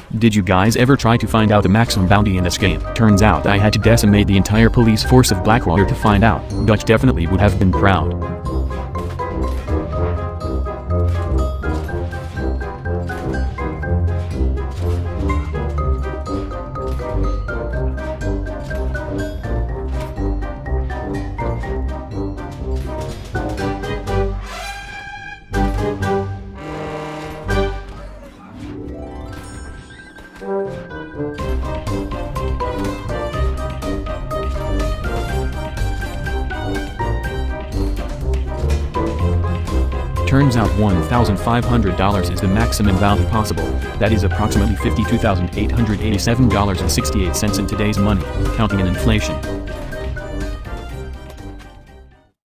Did you guys ever try to find out the maximum bounty in this game? Turns out I had to decimate the entire police force of Blackwater to find out. Dutch definitely would have been proud. Turns out $1,500 is the maximum bounty possible. That is approximately $52,887.68 in today's money, counting in inflation.